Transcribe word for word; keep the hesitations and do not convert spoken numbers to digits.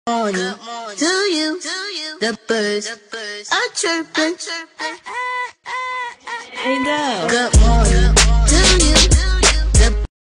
morning to you. The birds are chirping. Hey, Dove. Good